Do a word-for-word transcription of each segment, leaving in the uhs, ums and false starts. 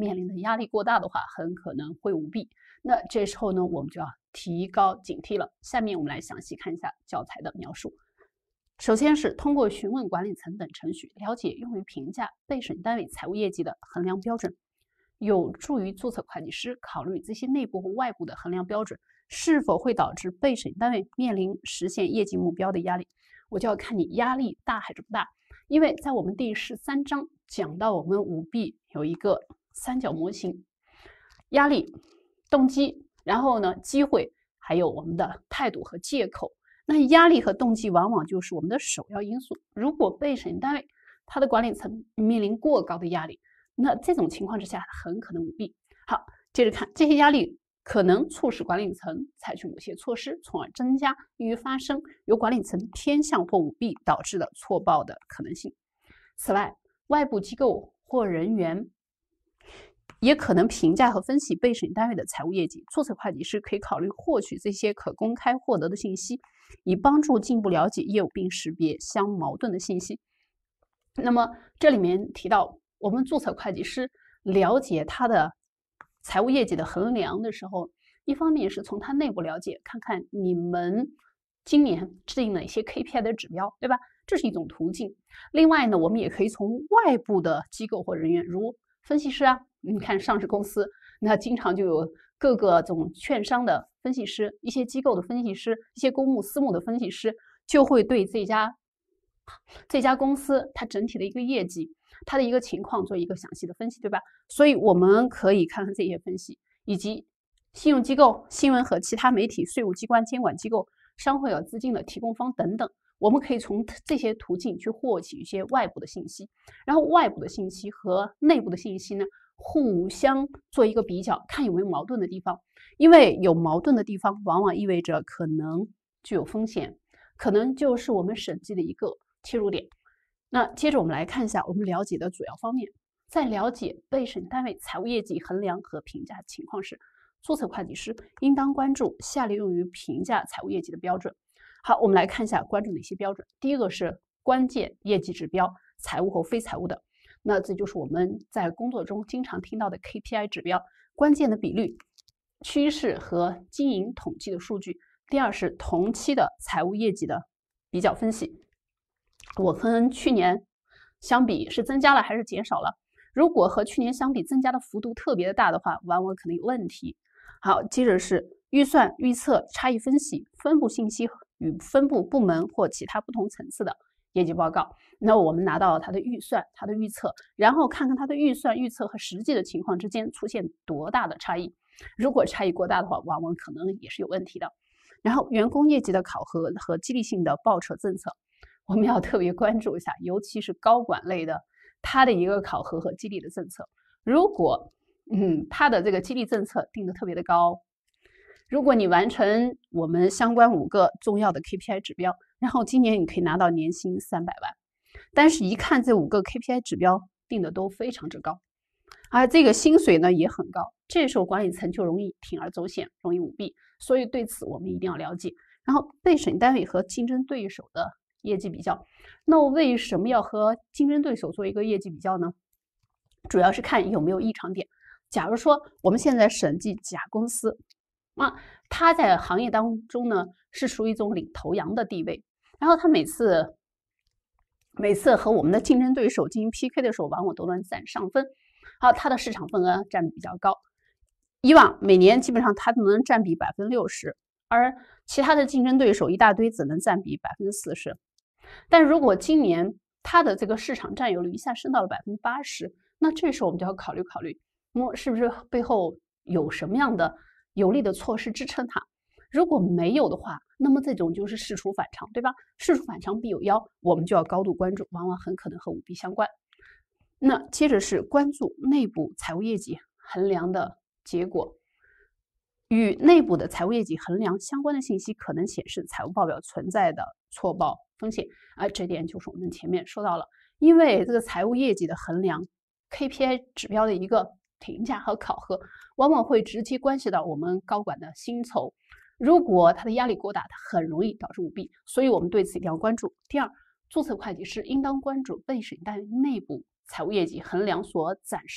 面临的压力过大的话，很可能会舞弊。那这时候呢，我们就要提高警惕了。下面我们来详细看一下教材的描述。首先是通过询问管理层等程序，了解用于评价被审单位财务业绩的衡量标准，有助于注册会计师考虑这些内部和外部的衡量标准是否会导致被审单位面临实现业绩目标的压力。我就要看你压力大还是不大，因为在我们第十三章讲到我们舞弊有一个三角模型，压力、动机，然后呢机会，还有我们的态度和借口。那压力和动机往往就是我们的首要因素。如果被审单位它的管理层面临过高的压力，那这种情况之下很可能舞弊。好，接着看这些压力可能促使管理层采取某些措施，从而增加易于发生由管理层偏向或舞弊导致的错报的可能性。此外，外部机构或人员也可能评价和分析被审单位的财务业绩。注册会计师可以考虑获取这些可公开获得的信息，以帮助进一步了解业务并识别相矛盾的信息。那么这里面提到，我们注册会计师了解他的财务业绩的衡量的时候，一方面是从他内部了解，看看你们今年制定了一些 K P I 的指标，对吧？这是一种途径。另外呢，我们也可以从外部的机构或人员，如分析师啊，你看上市公司，那经常就有各个这种券商的分析师，一些机构的分析师，一些公募私募的分析师，就会对这家这家公司它整体的一个业绩，它的一个情况做一个详细的分析，对吧？所以我们可以看看这些分析，以及信用机构、新闻和其他媒体、税务机关、监管机构、商会和资金的提供方等等，我们可以从这些途径去获取一些外部的信息，然后外部的信息和内部的信息呢互相做一个比较，看有没有矛盾的地方。因为有矛盾的地方，往往意味着可能具有风险，可能就是我们审计的一个切入点。那接着我们来看一下我们了解的主要方面。在了解被审单位财务业绩衡量和评价情况时，注册会计师应当关注下列用于评价财务业绩的标准。好，我们来看一下关注哪些标准。第一个是关键业绩指标，财务和非财务的。那这就是我们在工作中经常听到的 K P I 指标，关键的比率、趋势和经营统计的数据。第二是同期的财务业绩的比较分析，我跟去年相比是增加了还是减少了？如果和去年相比增加的幅度特别的大的话，往往可能有问题。好，接着是预算、预测、差异分析、分布信息与分布部门或其他不同层次的业绩报告。那我们拿到它的预算、它的预测，然后看看它的预算、预测和实际的情况之间出现多大的差异。如果差异过大的话，往往可能也是有问题的。然后员工业绩的考核和激励性的报酬政策，我们要特别关注一下，尤其是高管类的，它的一个考核和激励的政策。如果嗯，它的这个激励政策定得特别的高，如果你完成我们相关五个重要的 K P I 指标，然后今年你可以拿到年薪三百万，但是一看这五个 K P I 指标定的都非常之高，而这个薪水呢也很高，这时候管理层就容易铤而走险，容易舞弊。所以对此我们一定要了解。然后被审单位和竞争对手的业绩比较，那为什么要和竞争对手做一个业绩比较呢？主要是看有没有异常点。假如说我们现在审计甲公司啊，它在行业当中呢是属于一种领头羊的地位，然后它每次每次和我们的竞争对手进行 P K 的时候，往往都能占上分。好，它的市场份额占比较高，以往每年基本上它都能占比百分之六十，而其他的竞争对手一大堆只能占比百分之四十。但如果今年它的这个市场占有率一下升到了百分之八十，那这时候我们就要考虑考虑，嗯，是不是背后有什么样的有力的措施支撑它？如果没有的话，那么这种就是事出反常，对吧？事出反常必有妖，我们就要高度关注，往往很可能和舞弊相关。那接着是关注内部财务业绩衡量的结果，与内部的财务业绩衡量相关的信息可能显示财务报表存在的错报风险啊，这点就是我们前面说到了，因为这个财务业绩的衡量 K P I 指标的一个评价和考核，往往会直接关系到我们高管的薪酬。如果他的压力过大，它很容易导致舞弊，所以我们对此一定要关注。第二，注册会计师应当关注被审单位内部财务业绩衡量所展示的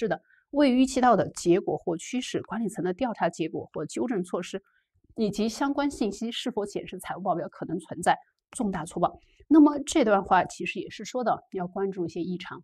未预期到的结果或趋势、管理层的调查结果或纠正措施，以及相关信息是否显示财务报表可能存在重大错报。那么这段话其实也是说的要关注一些异常。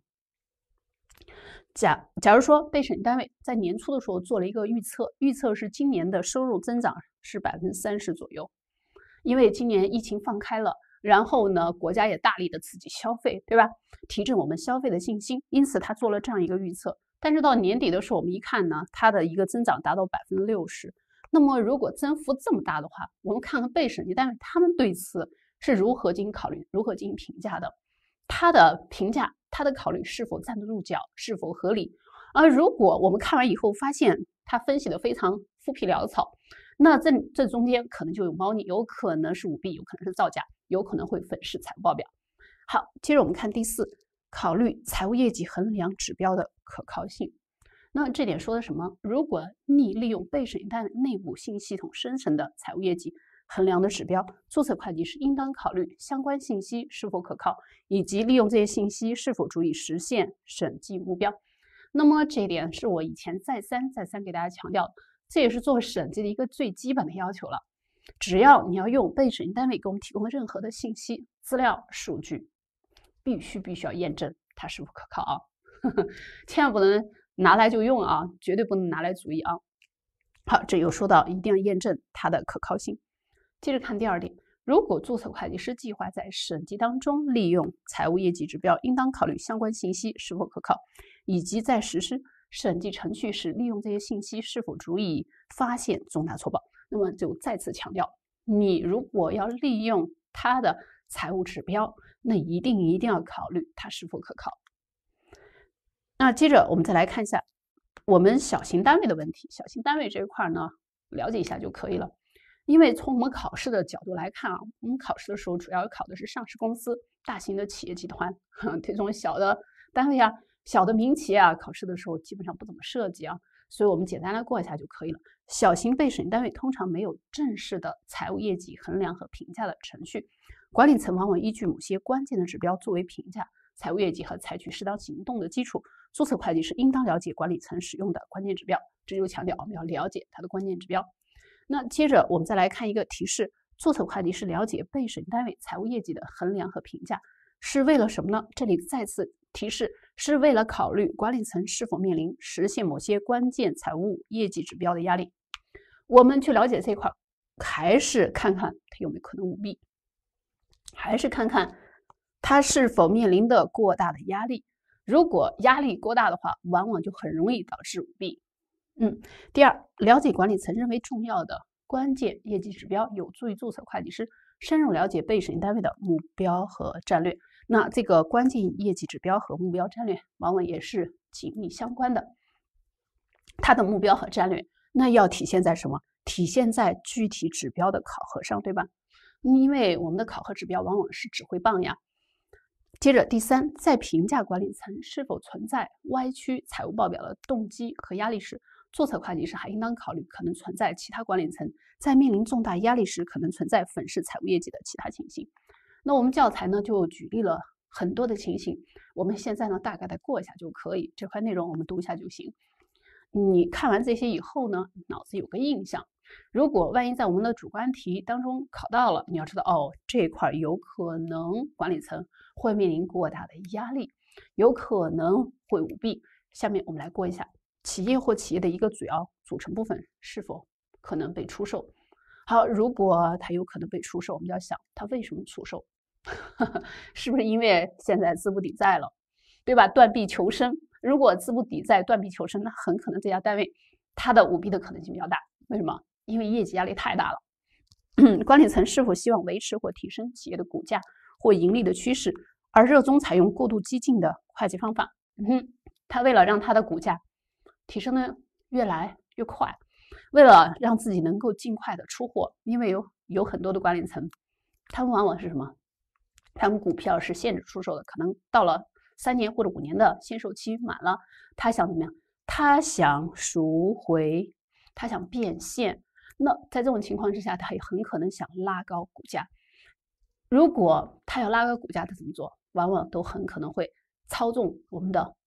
假假如说被审计单位在年初的时候做了一个预测，预测是今年的收入增长是百分之三十左右，因为今年疫情放开了，然后呢，国家也大力的刺激消费，对吧？提振我们消费的信心，因此他做了这样一个预测。但是到年底的时候，我们一看呢，它的一个增长达到百分之六十。那么如果增幅这么大的话，我们看看被审计单位他们对此是如何进行考虑、如何进行评价的。他的评价、他的考虑是否站得住脚、是否合理？而如果我们看完以后发现他分析的非常浮皮潦草，那这这中间可能就有猫腻，有可能是舞弊，有可能是造假，有可能会粉饰财务报表。好，接着我们看第四，考虑财务业绩衡量指标的可靠性。那这点说的什么？如果你利用被审计单位内部信息系统生成的财务业绩衡量的指标，注册会计师应当考虑相关信息是否可靠，以及利用这些信息是否足以实现审计目标。那么这一点是我以前再三再三给大家强调的，这也是做审计的一个最基本的要求了。只要你要用被审计单位给我们提供的任何的信息、资料、数据，必须必须要验证它是否可靠啊！千万不能拿来就用啊，绝对不能拿来主义啊。好，这又说到一定要验证它的可靠性。接着看第二点，如果注册会计师计划在审计当中利用财务业绩指标，应当考虑相关信息是否可靠，以及在实施审计程序时利用这些信息是否足以发现重大错报。那么就再次强调，你如果要利用它的财务指标，那一定一定要考虑它是否可靠。那接着我们再来看一下我们小型单位的问题。小型单位这一块呢，了解一下就可以了。因为从我们考试的角度来看啊，我们考试的时候主要考的是上市公司、大型的企业集团，这种小的单位啊、小的民企啊，考试的时候基本上不怎么涉及啊，所以我们简单来过一下就可以了。小型被审单位通常没有正式的财务业绩衡量和评价的程序，管理层往往依据某些关键的指标作为评价财务业绩和采取适当行动的基础。注册会计师应当了解管理层使用的关键指标，这就强调我们要了解它的关键指标。那接着我们再来看一个提示，注册会计师了解被审单位财务业绩的衡量和评价是为了什么呢？这里再次提示，是为了考虑管理层是否面临实现某些关键财务业绩指标的压力。我们去了解这块，还是看看它有没有可能舞弊，还是看看它是否面临的过大的压力。如果压力过大的话，往往就很容易导致舞弊。嗯，第二，了解管理层认为重要的关键业绩指标，有助于注册会计师深入了解被审单位的目标和战略。那这个关键业绩指标和目标战略往往也是紧密相关的。它的目标和战略，那要体现在什么？体现在具体指标的考核上，对吧？因为我们的考核指标往往是指挥棒呀。接着第三，在评价管理层是否存在歪曲财务报表的动机和压力时，注册会计师还应当考虑可能存在其他管理层在面临重大压力时可能存在粉饰财务业绩的其他情形。那我们教材呢就举例了很多的情形，我们现在呢大概的过一下就可以，这块内容我们读一下就行。你看完这些以后呢，脑子有个印象。如果万一在我们的主观题当中考到了，你要知道哦，这一块有可能管理层会面临过大的压力，有可能会舞弊。下面我们来过一下企业或企业的一个主要组成部分是否可能被出售。好，如果它有可能被出售，我们就要想它为什么出售是不是因为现在资不抵债了，对吧？断臂求生。如果资不抵债、断臂求生，那很可能这家单位它的舞弊的可能性比较大。为什么？因为业绩压力太大了。管理层是否希望维持或提升企业的股价或盈利的趋势，而热衷采用过度激进的会计方法？嗯，他为了让他的股价提升的越来越快，为了让自己能够尽快的出货，因为有有很多的管理层，他们往往是什么？他们股票是限制出售的，可能到了三年或者五年的限售期满了，他想怎么样？他想赎回，他想变现。那在这种情况之下，他也很可能想拉高股价。如果他要拉高股价，他怎么做？往往都很可能会操纵我们的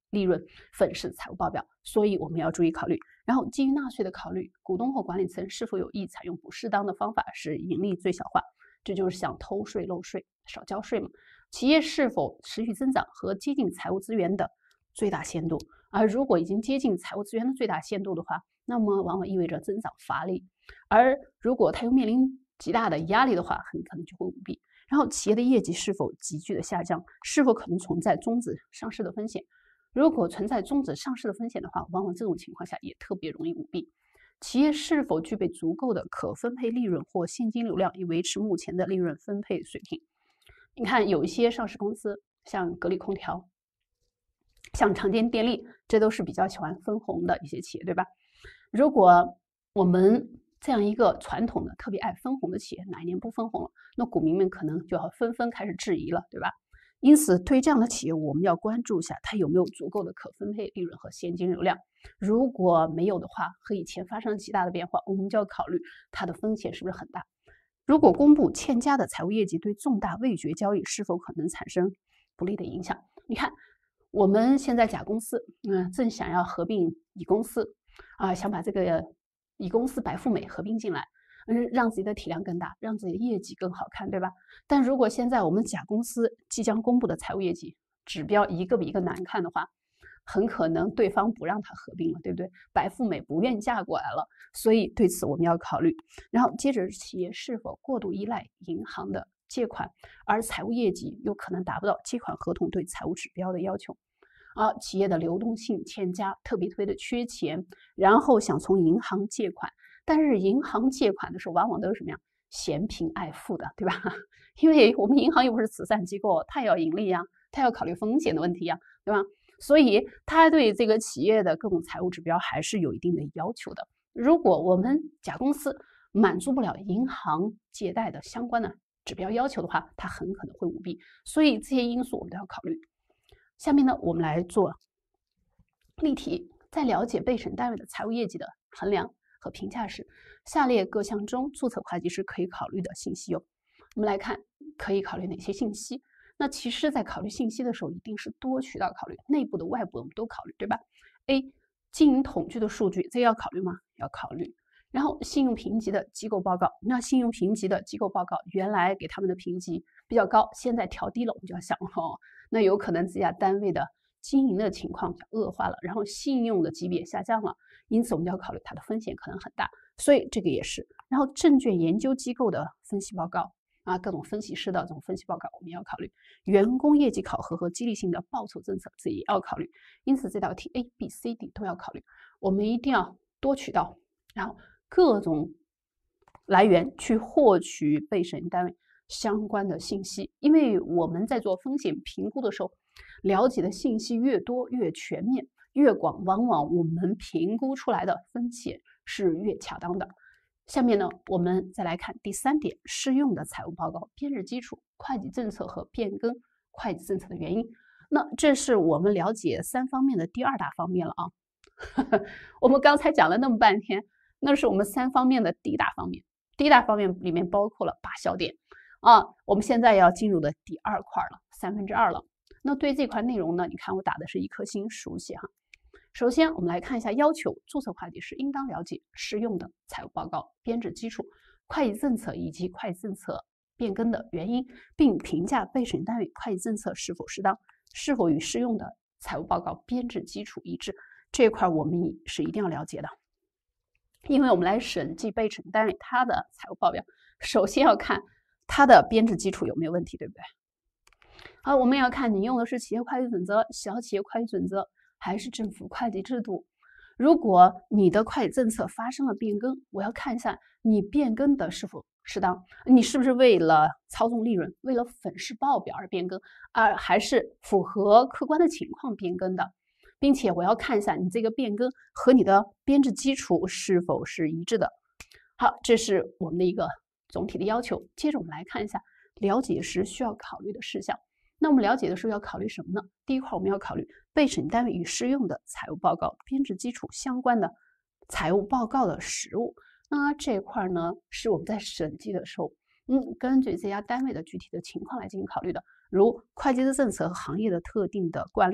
利润粉饰财务报表，所以我们要注意考虑。然后基于纳税的考虑，股东或管理层是否有意采用不适当的方法使盈利最小化，这就是像偷税漏税、少交税嘛。企业是否持续增长和接近财务资源的最大限度，而如果已经接近财务资源的最大限度的话，那么往往意味着增长乏力，而如果它又面临极大的压力的话，很可能就会舞弊。然后企业的业绩是否急剧的下降，是否可能存在终止上市的风险？如果存在终止上市的风险的话，往往这种情况下也特别容易舞弊。企业是否具备足够的可分配利润或现金流量，以维持目前的利润分配水平？你看，有一些上市公司，像格力空调、像长江电力，这都是比较喜欢分红的一些企业，对吧？如果我们这样一个传统的特别爱分红的企业，哪一年不分红了，那股民们可能就要纷纷开始质疑了，对吧？因此，对这样的企业，我们要关注一下它有没有足够的可分配利润和现金流量。如果没有的话，和以前发生了极大的变化，我们就要考虑它的风险是不是很大。如果公布欠佳的财务业绩，对重大未决交易是否可能产生不利的影响？你看，我们现在甲公司，嗯，正想要合并乙公司，啊，想把这个乙公司白富美合并进来。嗯，让自己的体量更大，让自己的业绩更好看，对吧？但如果现在我们甲公司即将公布的财务业绩指标一个比一个难看的话，很可能对方不让他合并了，对不对？白富美不愿嫁过来了，所以对此我们要考虑。然后接着，企业是否过度依赖银行的借款，而财务业绩有可能达不到借款合同对财务指标的要求。啊，企业的流动性欠佳，特别特别的缺钱，然后想从银行借款。但是银行借款的时候，往往都是什么呀？嫌贫爱富的，对吧？因为我们银行又不是慈善机构，它也要盈利呀，它要考虑风险的问题呀，对吧？所以它对这个企业的各种财务指标还是有一定的要求的。如果我们甲公司满足不了银行借贷的相关的指标要求的话，它很可能会舞弊。所以这些因素我们都要考虑。下面呢，我们来做例题，在了解备审单位的财务业绩的衡量和评价时，下列各项中注册会计师可以考虑的信息有。我们来看可以考虑哪些信息。那其实在考虑信息的时候，一定是多渠道考虑，内部的外部的我们都考虑，对吧？ A 经营统计的数据，这要考虑吗？要考虑。然后信用评级的机构报告，那信用评级的机构报告原来给他们的评级比较高，现在调低了，我们就要想哦，那有可能这家单位的经营的情况比较恶化了，然后信用的级别下降了，因此我们就要考虑它的风险可能很大，所以这个也是。然后证券研究机构的分析报告啊，各种分析师的这种分析报告我们要考虑，员工业绩考核和激励性的报酬政策这也要考虑，因此这道题 A、B、C、D 都要考虑，我们一定要多渠道，然后各种来源去获取备审单位相关的信息，因为我们在做风险评估的时候，了解的信息越多越全面越广，往往我们评估出来的风险是越恰当的。下面呢，我们再来看第三点，适用的财务报告编制基础、会计政策和变更会计政策的原因。那这是我们了解三方面的第二大方面了啊。我们刚才讲了那么半天，那是我们三方面的第一大方面。第一大方面里面包括了八小点啊，我们现在要进入的第二块了，三分之二了。那对这块内容呢，你看我打的是一颗星书写哈。首先，我们来看一下要求，注册会计师应当了解适用的财务报告编制基础、会计政策以及会计政策变更的原因，并评价备审单位会计政策是否适当，是否与适用的财务报告编制基础一致。这块我们是一定要了解的，因为我们来审计备审单位它的财务报表，首先要看它的编制基础有没有问题，对不对？好，我们要看你用的是企业会计准则、小企业会计准则还是政府会计制度。如果你的会计政策发生了变更，我要看一下你变更的是否适当，你是不是为了操纵利润、为了粉饰报表而变更，而还是符合客观的情况变更的，并且我要看一下你这个变更和你的编制基础是否是一致的。好，这是我们的一个总体的要求。接着我们来看一下了解时需要考虑的事项。那我们了解的时候要考虑什么呢？第一块我们要考虑备审单位与适用的财务报告编制基础相关的财务报告的实务。那这块呢是我们在审计的时候，嗯，根据这家单位的具体的情况来进行考虑的，如会计的政策和行业的特定的惯例，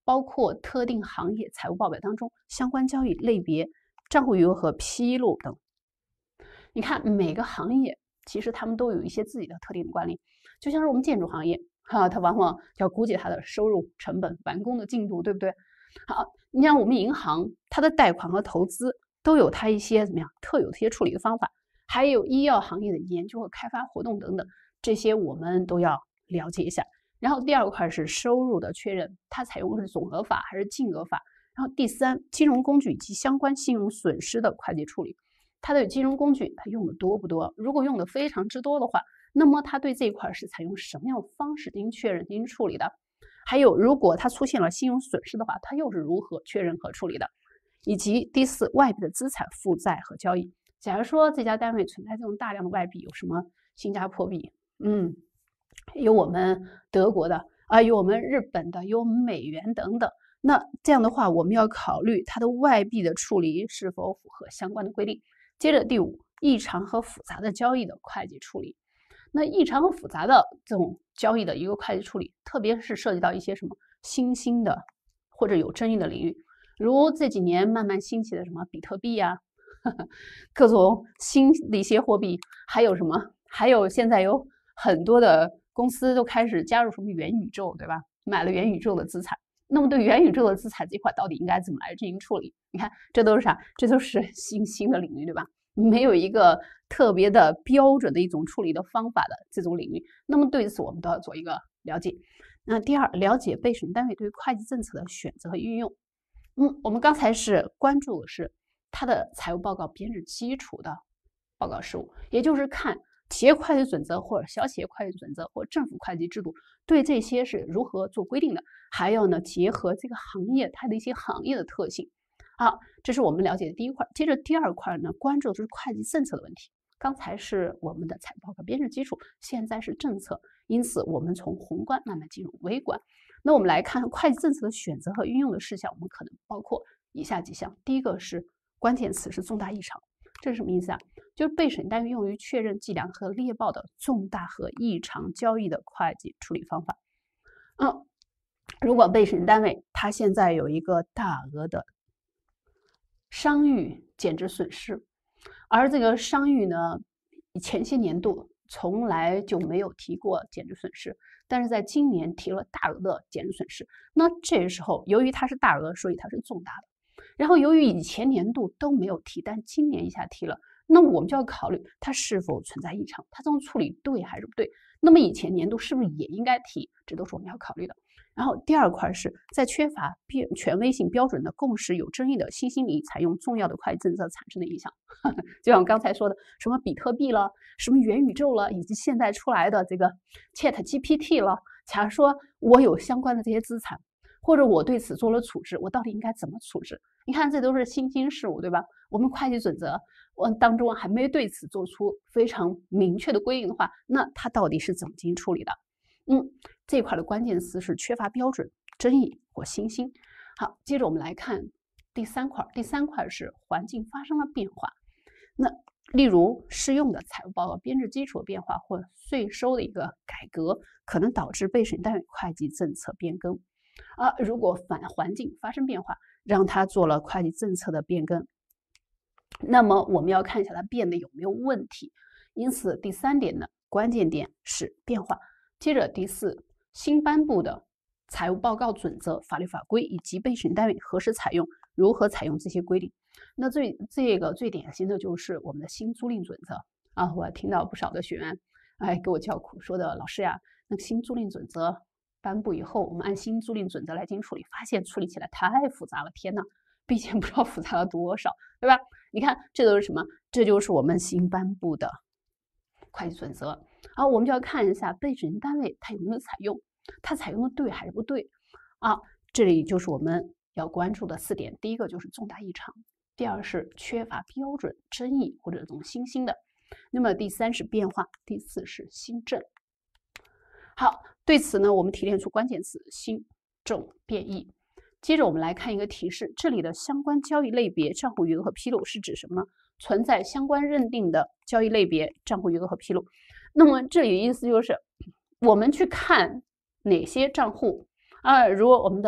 包括特定行业财务报表当中相关交易类别账户余额和披露等。你看每个行业其实他们都有一些自己的特定的惯例，就像是我们建筑行业哈，它往往要估计它的收入、成本、完工的进度，对不对？好，你像我们银行，它的贷款和投资都有它一些怎么样特有的一些处理的方法，还有医药行业的研究和开发活动等等，这些我们都要了解一下。然后第二块是收入的确认，它采用的是总额法还是净额法？然后第三，金融工具及相关信用损失的会计处理，它的金融工具它用的多不多？如果用的非常之多的话，那么它对这一块是采用什么样的方式进行确认、进行处理的？还有，如果它出现了信用损失的话，它又是如何确认和处理的？以及第四，外币的资产负债和交易。假如说这家单位存在这种大量的外币，有什么新加坡币，嗯，有我们德国的啊，有我们日本的，有我们美元等等。那这样的话，我们要考虑它的外币的处理是否符合相关的规定。接着第五，异常和复杂的交易的会计处理。那异常和复杂的这种交易的一个会计处理，特别是涉及到一些什么新兴的或者有争议的领域，如这几年慢慢兴起的什么比特币呀、啊，各种新的一些货币，还有什么，还有现在有很多的公司都开始加入什么元宇宙，对吧？买了元宇宙的资产。那么对元宇宙的资产这块到底应该怎么来进行处理？你看，这都是啥？这都是新兴的领域，对吧？没有一个特别的标准的一种处理的方法的这种领域，那么对此我们都要做一个了解。那第二，了解被审单位对会计政策的选择和运用。嗯，我们刚才是关注的是它的财务报告编制基础的报告事务，也就是看企业会计准则或者小企业会计准则或政府会计制度对这些是如何做规定的，还要呢结合这个行业它的一些行业的特性。好，这是我们了解的第一块。接着第二块呢，关注的是会计政策的问题。刚才是我们的财报告编制基础，现在是政策，因此我们从宏观慢慢进入微观。那我们来看会计政策的选择和运用的事项，我们可能包括以下几项。第一个是关键词是重大异常，这是什么意思啊？就是被审单位用于确认计量和列报的重大和异常交易的会计处理方法。嗯，如果被审单位它现在有一个大额的商誉减值损失，而这个商誉呢，前些年度从来就没有提过减值损失，但是在今年提了大额的减值损失。那这时候，由于它是大额，所以它是重大的。然后由于以前年度都没有提，但今年一下提了，那我们就要考虑它是否存在异常，它这种处理对还是不对？那么以前年度是不是也应该提？这都是我们要考虑的。然后第二块是在缺乏权威性标准的共识、有争议的新兴领域采用重要的会计政策产生的影响，就像我刚才说的，什么比特币了，什么元宇宙了，以及现在出来的这个 Chat G P T 了。假如说我有相关的这些资产，或者我对此做了处置，我到底应该怎么处置？你看，这都是新兴事物，对吧？我们会计准则我当中还没对此做出非常明确的规定的话，那它到底是怎么进行处理的？嗯，这块的关键词是缺乏标准、争议或新兴。好，接着我们来看第三块，第三块是环境发生了变化。那例如适用的财务报告编制基础的变化或税收的一个改革，可能导致被审单位会计政策变更。啊，如果反环境发生变化，让它做了会计政策的变更，那么我们要看一下它变得有没有问题。因此第三点呢，关键点是变化。接着第四，新颁布的财务报告准则、法律法规以及被审单位何时采用、如何采用这些规定。那最这个最典型的就是我们的新租赁准则啊，我听到不少的学员哎给我叫苦，说的老师呀，那个新租赁准则颁布以后，我们按新租赁准则来进行处理，发现处理起来太复杂了，天哪，并且不知道复杂了多少，对吧？你看这都是什么？这就是我们新颁布的会计准则。然后我们就要看一下被审单位它有没有采用，它采用的对还是不对啊？这里就是我们要关注的四点。第一个就是重大异常，第二是缺乏标准、争议或者这种新兴的，那么第三是变化，第四是新政。好，对此呢，我们提炼出关键词新、重、变异。接着我们来看一个提示，这里的相关交易类别账户余额和披露是指什么呢？存在相关认定的交易类别账户余额和披露。那么这里的意思就是我们去看哪些账户啊，如我们的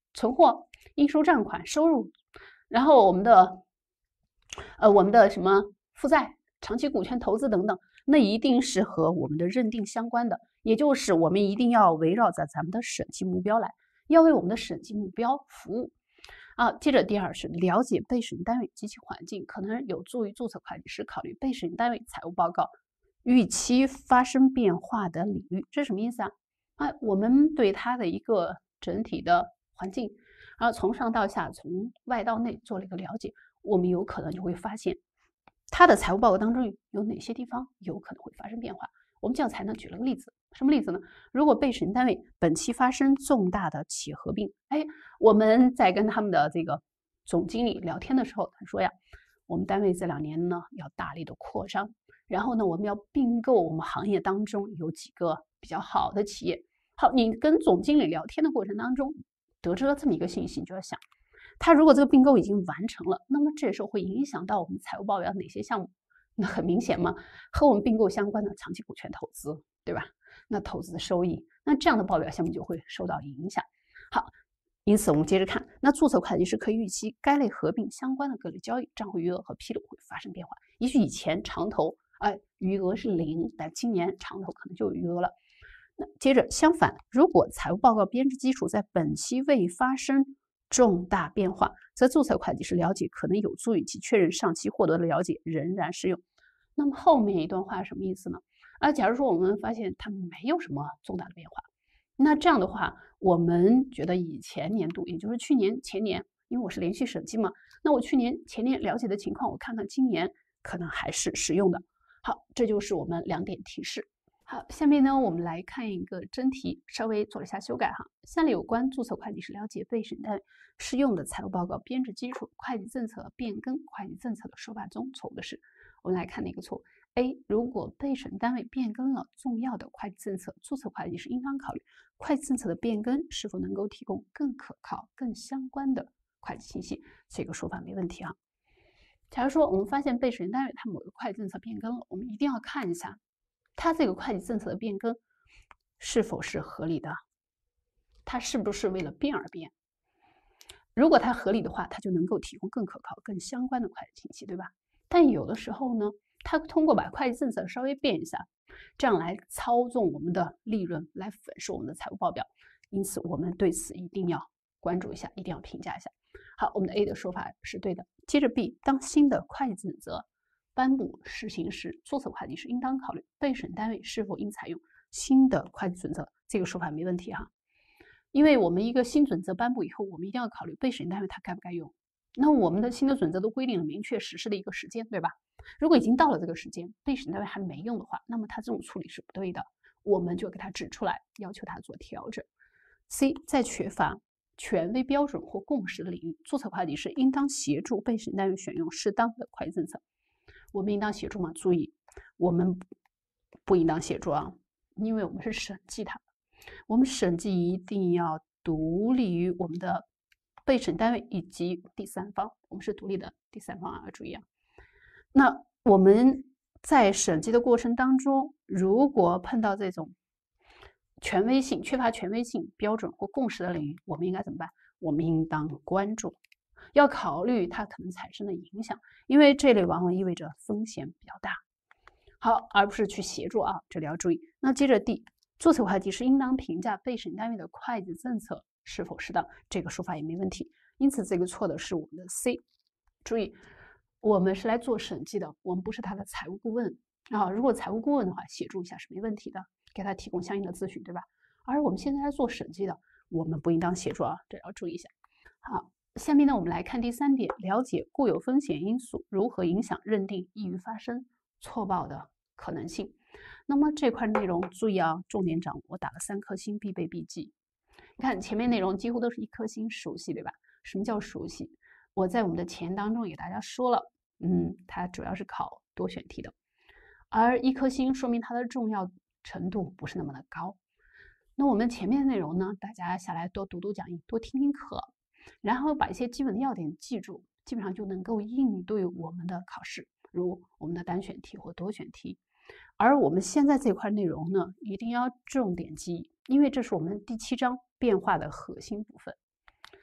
存货、应收账款、收入，然后我们的呃我们的什么负债、长期股权投资等等，那一定是和我们的认定相关的，也就是我们一定要围绕着咱们的审计目标来，要为我们的审计目标服务。啊，接着第二是了解被审单位及其环境，可能有助于注册会计师考虑被审单位财务报告预期发生变化的领域。这是什么意思啊？啊，我们对它的一个整体的环境，然后从上到下，从外到内做了一个了解，我们有可能就会发现它的财务报告当中有哪些地方有可能会发生变化。我们教材呢举了个例子，什么例子呢？如果被审单位本期发生重大的企业合并，哎，我们在跟他们的这个总经理聊天的时候，他说呀，我们单位这两年呢要大力的扩张，然后呢我们要并购我们行业当中有几个比较好的企业。好，你跟总经理聊天的过程当中得知了这么一个信息，你就要想，他如果这个并购已经完成了，那么这时候会影响到我们财务报表哪些项目？那很明显嘛，和我们并购相关的长期股权投资，对吧？那投资的收益，那这样的报表项目就会受到影响。好，因此我们接着看，那注册会计师可以预期该类合并相关的各类交易、账户余额和披露会发生变化。也许以前长投，哎，余额是零，但今年长投可能就有余额了。那接着相反，如果财务报告编制基础在本期未发生重大变化，则注册会计师了解可能有助于其确认上期获得的了解仍然适用。那么后面一段话什么意思呢？啊，假如说我们发现它没有什么重大的变化，那这样的话，我们觉得以前年度，也就是去年、前年，因为我是连续审计嘛，那我去年、前年了解的情况，我看看今年可能还是适用的。好，这就是我们两点提示。好，下面呢，我们来看一个真题，稍微做了一下修改哈。下列有关注册会计师了解被审单位适用的财务报告编制基础、会计政策变更、会计政策的说法中错误的是。我们来看哪个错误 ？A. 如果被审单位变更了重要的会计政策，注册会计师应当考虑会计政策的变更是否能够提供更可靠、更相关的会计信息。这个说法没问题哈。假如说我们发现被审单位它某个会计政策变更了，我们一定要看一下它这个会计政策的变更是否是合理的，它是不是为了变而变？如果它合理的话，它就能够提供更可靠、更相关的会计信息，对吧？但有的时候呢，它通过把会计政策稍微变一下，这样来操纵我们的利润，来粉饰我们的财务报表。因此，我们对此一定要关注一下，一定要评价一下。好，我们的 A 的说法是对的。接着 B， 当新的会计准则颁布实行时，注册会计师应当考虑被审单位是否应采用新的会计准则。这个说法没问题哈，因为我们一个新准则颁布以后，我们一定要考虑被审单位它该不该用。那我们的新的准则都规定了明确实施的一个时间，对吧？如果已经到了这个时间，被审单位还没用的话，那么他这种处理是不对的，我们就给他指出来，要求他做调整。C， 在缺乏权威标准或共识的领域，注册会计师应当协助被审单位选用适当的会计政策。我们应当协助吗？注意，我们不应当协助啊，因为我们是审计它，我们审计一定要独立于我们的被审单位以及第三方，我们是独立的第三方啊，注意啊。那我们在审计的过程当中，如果碰到这种权威性、缺乏权威性标准或共识的领域，我们应该怎么办？我们应当关注，要考虑它可能产生的影响，因为这类往往意味着风险比较大。好，而不是去协助啊，这里要注意。那接着 D， 注册会计师应当评价被审单位的会计政策是否适当，这个说法也没问题。因此，这个错的是我们的 C。注意，我们是来做审计的，我们不是他的财务顾问啊。如果财务顾问的话，协助一下是没问题的，给他提供相应的咨询，对吧？而我们现在来做审计的，我们不应当协助啊，这要注意一下。好，下面呢，我们来看第三点，了解固有风险因素如何影响认定易于发生错报的可能性。那么这块内容注意啊，重点掌握，我打了三颗星，必备必记。你看前面内容几乎都是一颗星，熟悉对吧？什么叫熟悉？我在我们的前当中给大家说了，嗯，它主要是考多选题的，而一颗星说明它的重要程度不是那么的高。那我们前面的内容呢，大家下来多读读讲义，多听听课，然后把一些基本的要点记住，基本上就能够应对我们的考试，如我们的单选题或多选题。而我们现在这块内容呢，一定要重点记忆，因为这是我们第七章变化的核心部分。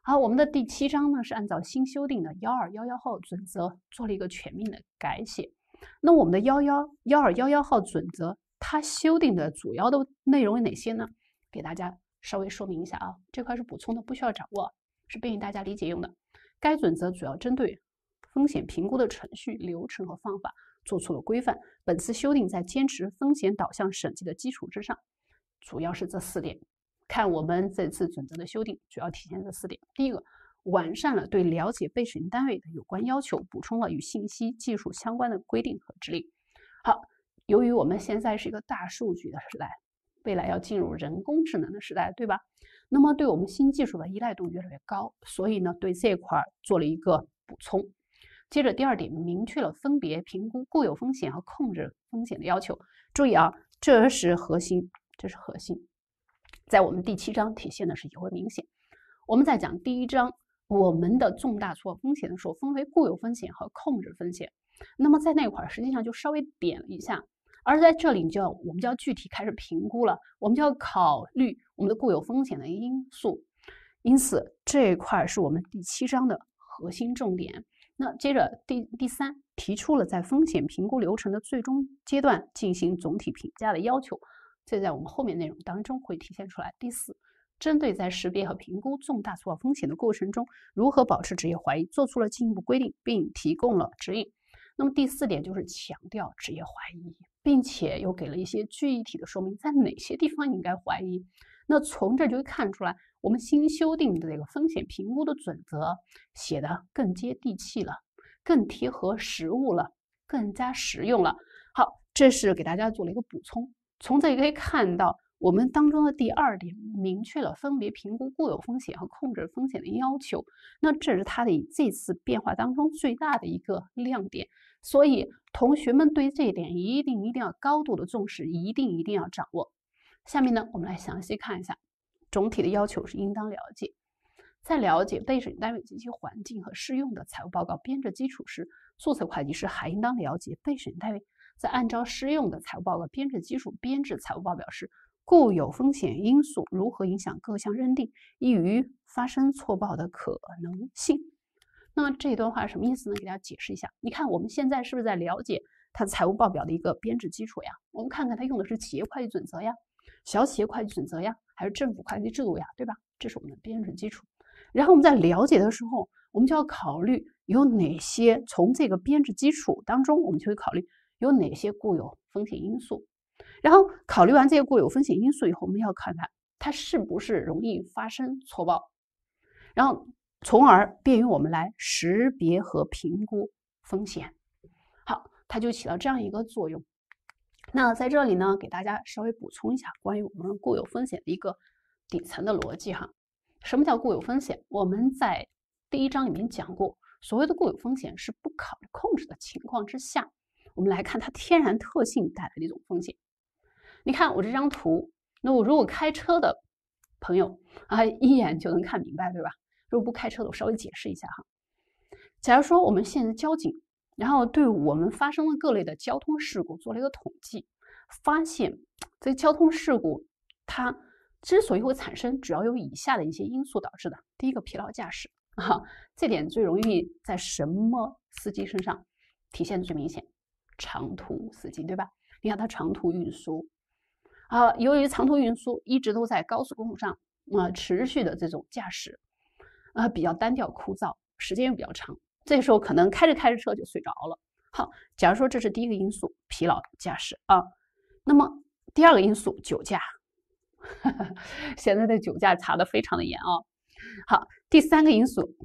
好，我们的第七章呢是按照新修订的幺二幺幺号准则做了一个全面的改写。那我们的幺幺幺二幺幺号准则，它修订的主要的内容有哪些呢？给大家稍微说明一下啊，这块是补充的，不需要掌握，是便于大家理解用的。该准则主要针对风险评估的程序、流程和方法做出了规范。本次修订在坚持风险导向审计的基础之上，主要是这四点。看我们这次准则的修订，主要体现这四点。第一个，完善了对了解被审单位的有关要求，补充了与信息技术相关的规定和指令。好，由于我们现在是一个大数据的时代，未来要进入人工智能的时代，对吧？那么对我们新技术的依赖度越来越高，所以呢，对这块做了一个补充。接着第二点，明确了分别评估固有风险和控制风险的要求。注意啊，这是核心，这是核心。在我们第七章体现的是尤为明显。我们在讲第一章我们的重大错风险的时候，分为固有风险和控制风险。那么在那块实际上就稍微点了一下，而在这里你就要我们就要具体开始评估了，我们就要考虑我们的固有风险的因素。因此这一块是我们第七章的核心重点。那接着第第三，提出了在风险评估流程的最终阶段进行总体评价的要求。这在我们后面内容当中会体现出来。第四，针对在识别和评估重大错风险的过程中如何保持职业怀疑，做出了进一步规定，并提供了指引。那么第四点就是强调职业怀疑，并且又给了一些具体的说明，在哪些地方应该怀疑。那从这就会看出来，我们新修订的这个风险评估的准则写得更接地气了，更贴合实务了，更加实用了。好，这是给大家做了一个补充。从这里可以看到，我们当中的第二点明确了分别评估固有风险和控制风险的要求。那这是它的这次变化当中最大的一个亮点。所以同学们对这一点一定一定要高度的重视，一定一定要掌握。下面呢，我们来详细看一下。总体的要求是应当了解，在了解被审单位及其环境和适用的财务报告编制基础时，注册会计师还应当了解被审单位在按照适用的财务报告编制基础编制财务报表时，固有风险因素如何影响各项认定，易于发生错报的可能性。那这段话什么意思呢？给大家解释一下。你看我们现在是不是在了解它财务报表的一个编制基础呀？我们看看它用的是企业会计准则呀、小企业会计准则呀，还是政府会计制度呀，对吧？这是我们的编制基础。然后我们在了解的时候，我们就要考虑有哪些，从这个编制基础当中，我们就会考虑有哪些固有风险因素。然后考虑完这些固有风险因素以后，我们要看看它是不是容易发生错报，然后从而便于我们来识别和评估风险。好，它就起到这样一个作用。那在这里呢，给大家稍微补充一下关于我们固有风险的一个底层的逻辑哈。什么叫固有风险？我们在第一章里面讲过，所谓的固有风险是不考虑控制的情况之下，我们来看它天然特性带来的一种风险。你看我这张图，那我如果开车的朋友啊，一眼就能看明白，对吧？如果不开车的，我稍微解释一下哈。假如说我们现在交警，然后对我们发生了各类的交通事故做了一个统计，发现这交通事故它之所以会产生，主要有以下的一些因素导致的。第一个，疲劳驾驶啊，这点最容易在什么司机身上体现最明显？长途司机，对吧？你看他长途运输啊，由于长途运输一直都在高速公路上啊、呃、持续的这种驾驶啊、呃、比较单调枯燥，时间又比较长，这时候可能开着开着车就睡着了。好，假如说这是第一个因素，疲劳驾驶啊，那么第二个因素，酒驾。现在的酒驾查的非常的严啊。好，第三个因素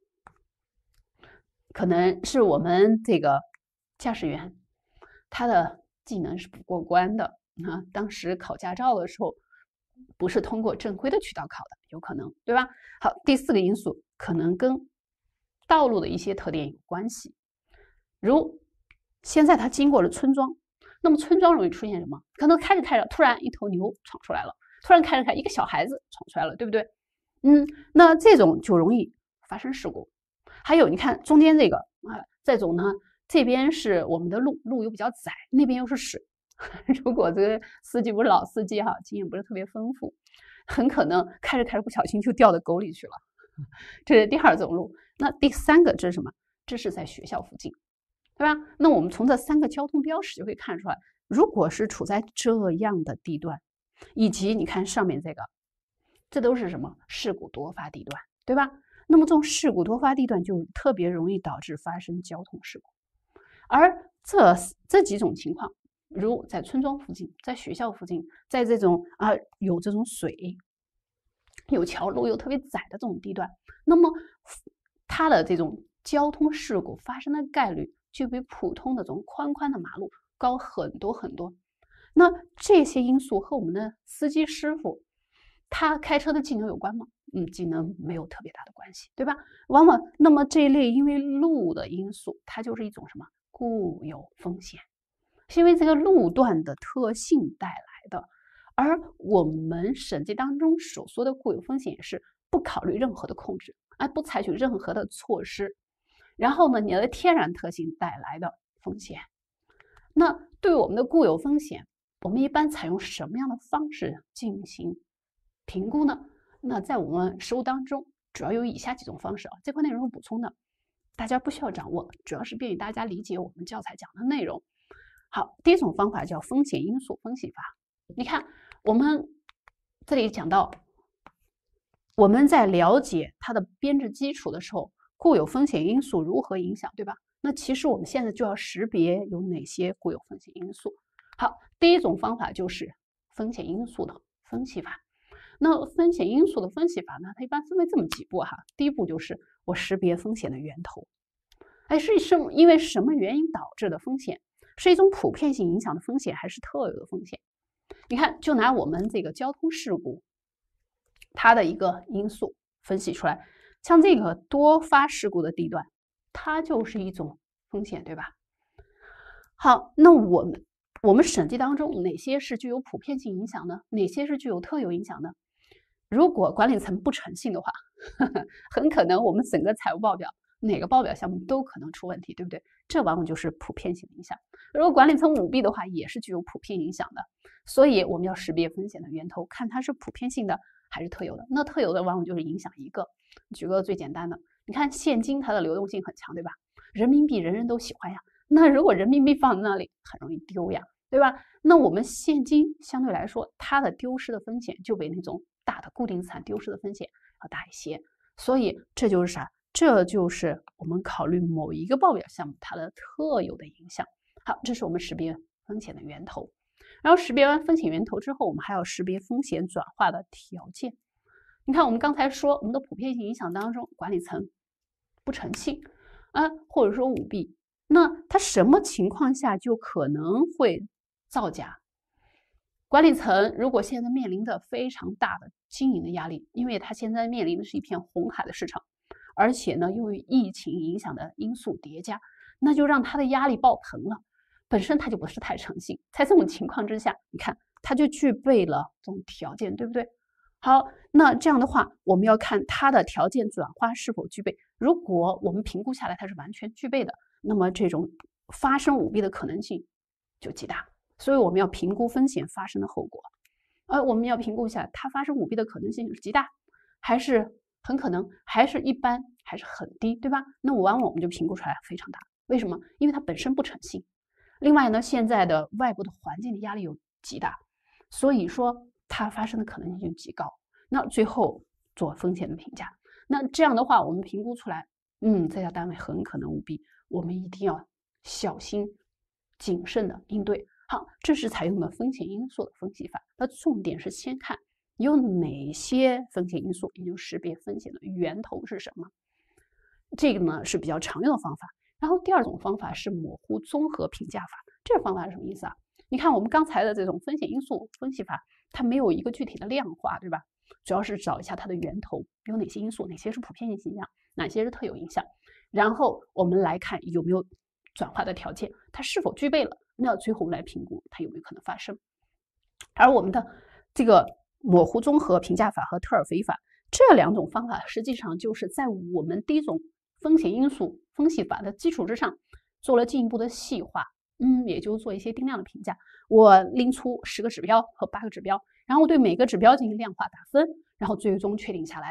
可能是我们这个驾驶员他的技能是不过关的啊，当时考驾照的时候不是通过正规的渠道考的，有可能，对吧？好，第四个因素可能跟道路的一些特点有关系，如现在他经过了村庄，那么村庄容易出现什么？可能开着开着，突然一头牛闯出来了，突然开着开一个小孩子闯出来了，对不对？嗯，那这种就容易发生事故。还有你看中间这个啊，这种呢，这边是我们的路，路又比较窄，那边又是水。如果这个司机不是老司机哈，经验不是特别丰富，很可能开着开着不小心就掉到沟里去了。 这是第二种路。那第三个这是什么？这是在学校附近，对吧？那我们从这三个交通标识就可以看出来，如果是处在这样的地段，以及你看上面这个，这都是什么？事故多发地段，对吧？那么这种事故多发地段就特别容易导致发生交通事故。而这这几种情况，如在村庄附近，在学校附近，在这种啊有这种水、有桥路又特别窄的这种地段，那么它的这种交通事故发生的概率就比普通的这种宽宽的马路高很多很多。那这些因素和我们的司机师傅他开车的技能有关吗？嗯，技能没有特别大的关系，对吧？往往那么这一类因为路的因素，它就是一种什么固有风险，是因为这个路段的特性带来的。而我们审计当中所说的固有风险也是不考虑任何的控制，而不采取任何的措施，然后呢，你的天然特性带来的风险。那对我们的固有风险，我们一般采用什么样的方式进行评估呢？那在我们实务当中，主要有以下几种方式啊，这块内容是补充的，大家不需要掌握，主要是便于大家理解我们教材讲的内容。好，第一种方法叫风险因素分析法。你看，我们这里讲到，我们在了解它的编制基础的时候，固有风险因素如何影响，对吧？那其实我们现在就要识别有哪些固有风险因素。好，第一种方法就是风险因素的分析法。那风险因素的分析法呢，它一般分为这么几步哈。第一步就是我识别风险的源头，哎，是什么？因为什么原因导致的风险？是一种普遍性影响的风险，还是特有的风险？你看，就拿我们这个交通事故，它的一个因素分析出来，像这个多发事故的地段，它就是一种风险，对吧？好，那我们我们审计当中哪些是具有普遍性影响呢？哪些是具有特有影响呢？如果管理层不诚信的话，呵呵很可能我们整个财务报表哪个报表项目都可能出问题，对不对？这往往就是普遍性影响。如果管理层舞弊的话，也是具有普遍影响的。所以我们要识别风险的源头，看它是普遍性的还是特有的。那特有的往往就是影响一个。举个最简单的，你看现金它的流动性很强，对吧？人民币人人都喜欢呀。那如果人民币放在那里，很容易丢呀，对吧？那我们现金相对来说，它的丢失的风险就比那种大的固定资产丢失的风险要大一些。所以这就是啥？这就是我们考虑某一个报表项目它的特有的影响。好，这是我们识别风险的源头。然后识别完风险源头之后，我们还要识别风险转化的条件。你看，我们刚才说我们的普遍性影响当中，管理层不诚信啊，或者说舞弊，那它什么情况下就可能会造假？管理层如果现在面临着非常大的经营的压力，因为它现在面临的是一片红海的市场，而且呢，由于疫情影响的因素叠加，那就让它的压力爆棚了。本身它就不是太诚信，在这种情况之下，你看它就具备了这种条件，对不对？好，那这样的话，我们要看它的条件转化是否具备。如果我们评估下来它是完全具备的，那么这种发生舞弊的可能性就极大。所以我们要评估风险发生的后果，而我们要评估一下它发生舞弊的可能性是极大，还是很可能，还是一般，还是很低，对吧？那往往我们就评估出来非常大。为什么？因为它本身不诚信。另外呢，现在的外部的环境的压力又极大，所以说它发生的可能性就极高。那最后做风险的评价，那这样的话，我们评估出来，嗯，这家单位很可能舞弊，我们一定要小心谨慎的应对。好，这是采用的风险因素的分析法。那重点是先看有哪些风险因素，也就识别风险的源头是什么。这个呢是比较常用的方法。然后第二种方法是模糊综合评价法。这个方法是什么意思啊？你看我们刚才的这种风险因素分析法，它没有一个具体的量化，对吧？主要是找一下它的源头有哪些因素，哪些是普遍性影响，哪些是特有影响。然后我们来看有没有转化的条件，它是否具备了。那最后来评估它有没有可能发生。而我们的这个模糊综合评价法和特尔菲法这两种方法，实际上就是在我们第一种风险因素分析法的基础之上，做了进一步的细化，嗯，也就做一些定量的评价。我拎出十个指标和八个指标，然后对每个指标进行量化打分，然后最终确定下来。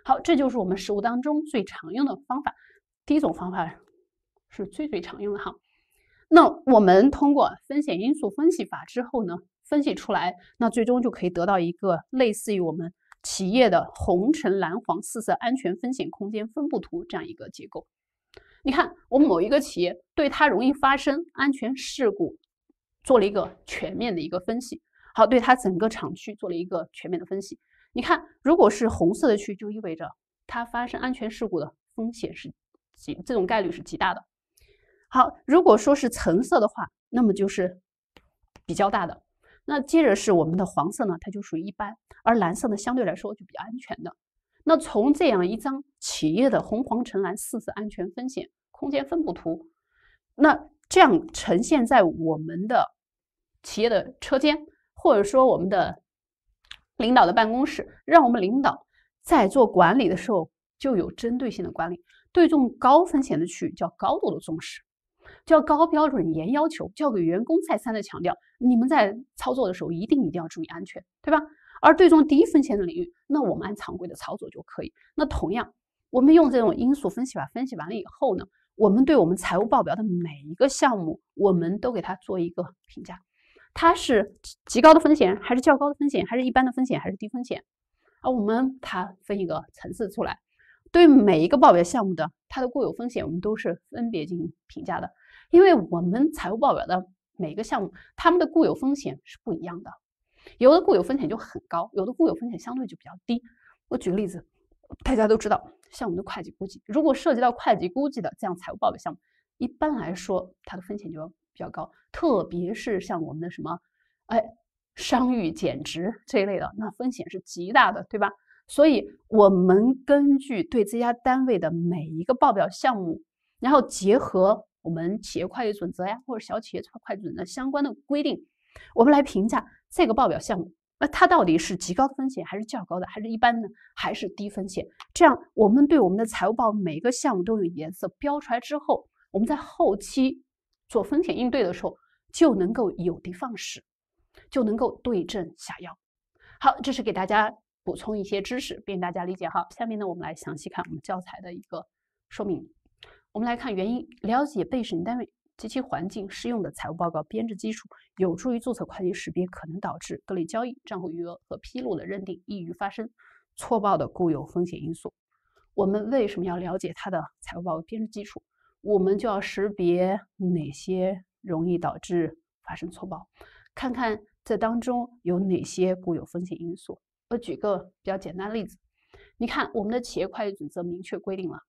好，这就是我们实务当中最常用的方法。第一种方法是最最常用的哈。那我们通过风险因素分析法之后呢，分析出来，那最终就可以得到一个类似于我们企业的红橙蓝黄四色安全风险空间分布图这样一个结构。你看，我们某一个企业对它容易发生安全事故做了一个全面的一个分析，好，对它整个厂区做了一个全面的分析。你看，如果是红色的区，就意味着它发生安全事故的风险是极，这种概率是极大的。好，如果说是橙色的话，那么就是比较大的。那接着是我们的黄色呢，它就属于一般，而蓝色呢相对来说就比较安全的。那从这样一张企业的红黄橙蓝四色安全风险空间分布图，那这样呈现在我们的企业的车间，或者说我们的领导的办公室，让我们领导在做管理的时候就有针对性的管理，对这种高风险的区域叫高度的重视，叫高标准严要求，叫给员工再三的强调，你们在操作的时候一定一定要注意安全，对吧？而对这种低风险的领域，那我们按常规的操作就可以。那同样，我们用这种因素分析法分析完了以后呢，我们对我们财务报表的每一个项目，我们都给它做一个评价，它是极高的风险，还是较高的风险，还是一般的风险，还是低风险？而我们它分一个层次出来，对每一个报表项目的它的固有风险，我们都是分别进行评价的，因为我们财务报表的每个项目，它们的固有风险是不一样的，有的固有风险就很高，有的固有风险相对就比较低。我举个例子，大家都知道，像我们的会计估计，如果涉及到会计估计的这样财务报表项目，一般来说它的风险就要比较高，特别是像我们的什么，哎，商誉减值这一类的，那风险是极大的，对吧？所以我们根据对这家单位的每一个报表项目，然后结合我们企业会计准则呀，或者小企业会计准则相关的规定，我们来评价这个报表项目，那它到底是极高的风险，还是较高的，还是一般的，还是低风险？这样我们对我们的财务报每个项目都有颜色标出来之后，我们在后期做风险应对的时候就能够有的放矢，就能够对症下药。好，这是给大家补充一些知识，便大家理解哈。下面呢，我们来详细看我们教材的一个说明。我们来看原因，了解被审单位及其环境适用的财务报告编制基础，有助于注册会计识别可能导致各类交易、账户余额和披露的认定易于发生错报的固有风险因素。我们为什么要了解它的财务报告编制基础？我们就要识别哪些容易导致发生错报，看看这当中有哪些固有风险因素。我举个比较简单的例子，你看我们的企业会计准则明确规定了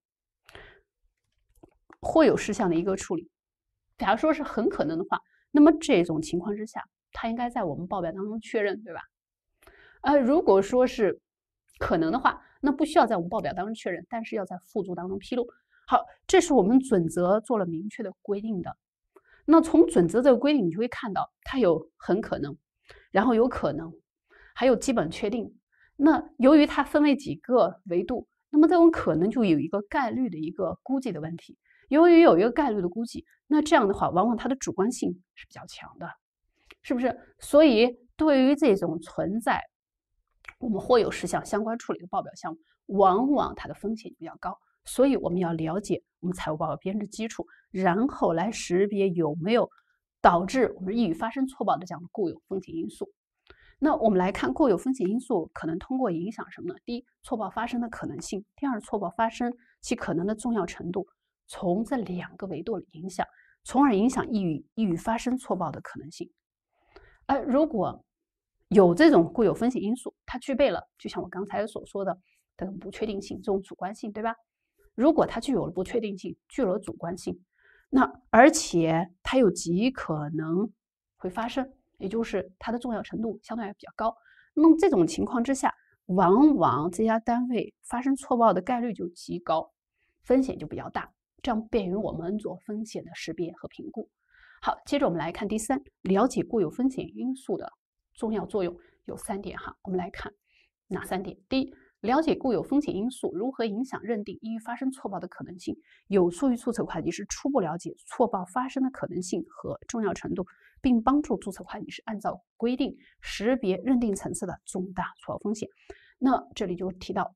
或有事项的一个处理，假如说是很可能的话，那么这种情况之下，它应该在我们报表当中确认，对吧？呃，如果说是可能的话，那不需要在我们报表当中确认，但是要在附注当中披露。好，这是我们准则做了明确的规定的。那从准则这个规定，你就会看到它有很可能，然后有可能，还有基本确定。那由于它分为几个维度，那么这种可能就有一个概率的一个估计的问题。由于有一个概率的估计，那这样的话，往往它的主观性是比较强的，是不是？所以对于这种存在我们或有事项相关处理的报表项目，往往它的风险比较高。所以我们要了解我们财务报告编制基础，然后来识别有没有导致我们易于发生错报的这样的固有风险因素。那我们来看固有风险因素可能通过影响什么呢？第一，错报发生的可能性；第二，错报发生其可能的重要程度。从这两个维度影响，从而影响易于易于发生错报的可能性。而如果有这种固有风险因素，它具备了，就像我刚才所说的这种不确定性、这种主观性，对吧？如果它具有了不确定性，具有了主观性，那而且它有极可能会发生，也就是它的重要程度相对还比较高。那么这种情况之下，往往这家单位发生错报的概率就极高，风险就比较大。这样便于我们做风险的识别和评估。好，接着我们来看第三，了解固有风险因素的重要作用有三点哈。我们来看哪三点？第一，了解固有风险因素如何影响认定易于发生错报的可能性，有助于注册会计师初步了解错报发生的可能性和重要程度，并帮助注册会计师按照规定识别认定层次的重大错报风险。那这里就提到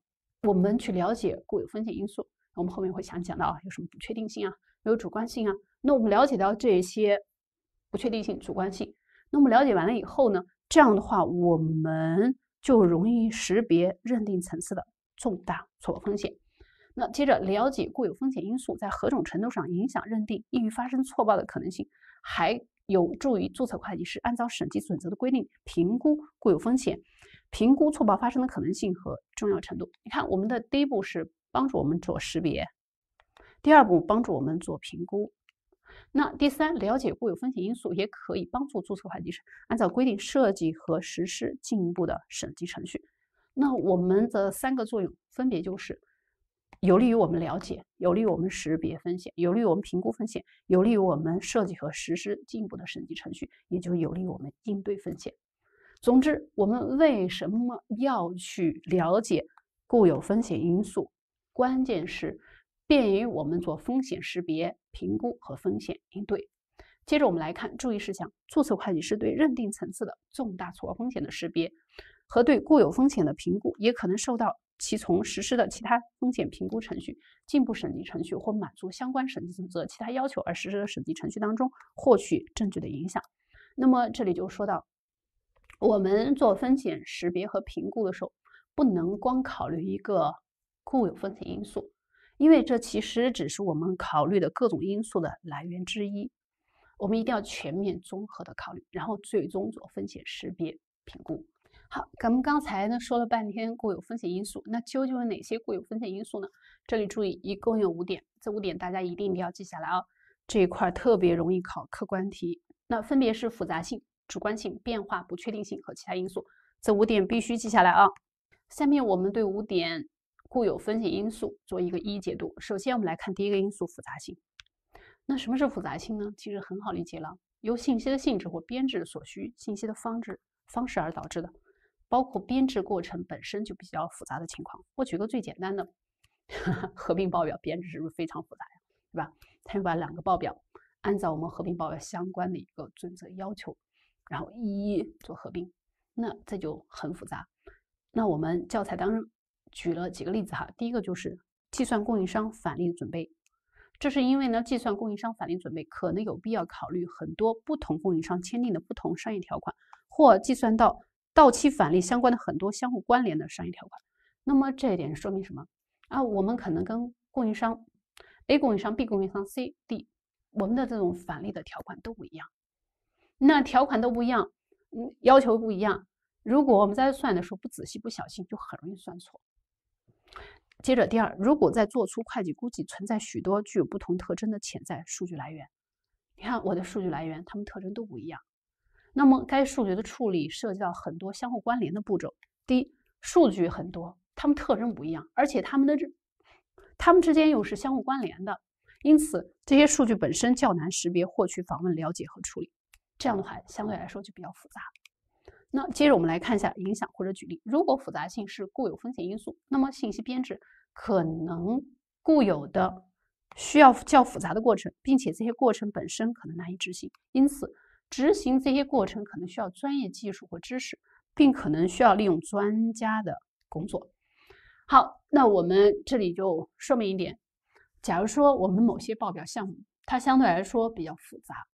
我们去了解固有风险因素，我们后面会详讲到啊，有什么不确定性啊，有主观性啊。那我们了解到这些不确定性、主观性，那我们了解完了以后呢，这样的话我们就容易识别认定层次的重大错误风险。那接着了解固有风险因素在何种程度上影响认定易于发生错报的可能性，还有助于注册会计师按照审计准则的规定评估固有风险，评估错报发生的可能性和重要程度。你看，我们的第一步是帮助我们做识别，第二步帮助我们做评估。那第三，了解固有风险因素也可以帮助注册会计师按照规定设计和实施进一步的审计程序。那我们的三个作用分别就是有利于我们了解，有利于我们识别风险，有利于我们评估风险，有利于我们设计和实施进一步的审计程序，也就是有利于我们应对风险。总之，我们为什么要去了解固有风险因素？关键是便于我们做风险识别、评估和风险应对。接着我们来看注意事项：注册会计师对认定层次的重大错报风险的识别和对固有风险的评估，也可能受到其从实施的其他风险评估程序、进一步审计程序或满足相关审计准则其他要求而实施的审计程序当中获取证据的影响。那么这里就说到，我们做风险识别和评估的时候，不能光考虑一个固有风险因素，因为这其实只是我们考虑的各种因素的来源之一。我们一定要全面综合的考虑，然后最终做风险识别评估。好，咱们刚才呢说了半天固有风险因素，那究竟有哪些固有风险因素呢？这里注意，一共有五点，这五点大家一定要记下来啊。这一块特别容易考客观题，那分别是复杂性、主观性、变化、不确定性和其他因素，这五点必须记下来啊。下面我们对五点固有风险因素做一个一一解读。首先我们来看第一个因素，复杂性。那什么是复杂性呢？其实很好理解了，由信息的性质或编制所需信息的方式方式而导致的，包括编制过程本身就比较复杂的情况。我举个最简单的，呵呵合并报表编制是不是非常复杂呀？对吧？它就把两个报表按照我们合并报表相关的一个准则要求，然后一一做合并，那这就很复杂。那我们教材当中举了几个例子哈，第一个就是计算供应商返利的准备。这是因为呢，计算供应商返利准备可能有必要考虑很多不同供应商签订的不同商业条款，或计算到到期返利相关的很多相互关联的商业条款。那么这一点说明什么啊？我们可能跟供应商 A 供应商、B 供应商、C、D， 我们的这种返利的条款都不一样。那条款都不一样，嗯，要求不一样，如果我们在算的时候不仔细、不小心，就很容易算错。接着第二，如果在做出会计估计存在许多具有不同特征的潜在数据来源，你看我的数据来源，它们特征都不一样。那么该数据的处理涉及到很多相互关联的步骤。第一，数据很多，它们特征不一样，而且它们的它们之间又是相互关联的，因此这些数据本身较难识别、获取、访问、了解和处理。这样的话，相对来说就比较复杂。那接着我们来看一下影响或者举例。如果复杂性是固有风险因素，那么信息编制可能固有的需要较复杂的过程，并且这些过程本身可能难以执行，因此执行这些过程可能需要专业技术或知识，并可能需要利用专家的工作。好，那我们这里就说明一点，假如说我们某些报表项目它相对来说比较复杂，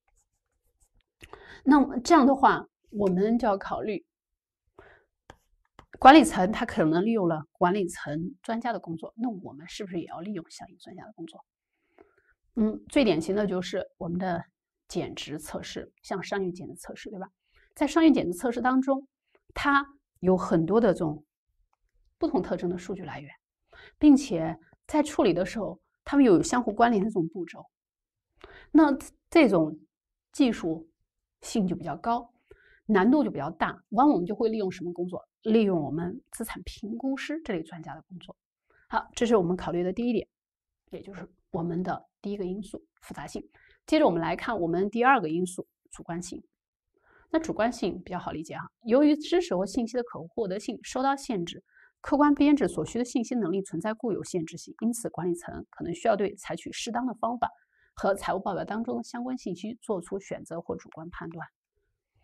那么这样的话我们就要考虑管理层他可能利用了管理层专家的工作，那我们是不是也要利用相应专家的工作？嗯，最典型的就是我们的减值测试，像商业减值测试，对吧？在商业减值测试当中，它有很多的这种不同特征的数据来源，并且在处理的时候，它们有相互关联的这种步骤。那这种技术性就比较高，难度就比较大，往往我们就会利用什么工作？利用我们资产评估师这类专家的工作。好，这是我们考虑的第一点，也就是我们的第一个因素，复杂性。接着我们来看我们第二个因素，主观性。那主观性比较好理解哈，由于知识和信息的可获得性受到限制，客观编制所需的信息能力存在固有限制性，因此管理层可能需要对采取适当的方法和财务报表当中的相关信息做出选择或主观判断。